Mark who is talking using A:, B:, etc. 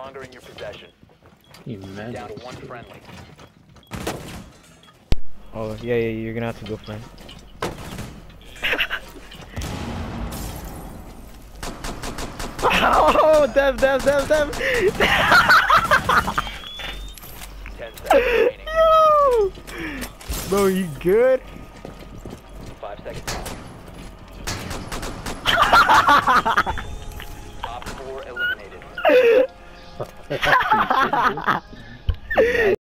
A: longer in your possession.
B: You imagine?
A: Down to one friendly.
C: Oh, yeah, you're gonna have to go, friend. Oh, Dev.
A: 10 seconds remaining.
C: Yo! Bro, you good?
A: 5 seconds. Op 4 eliminated.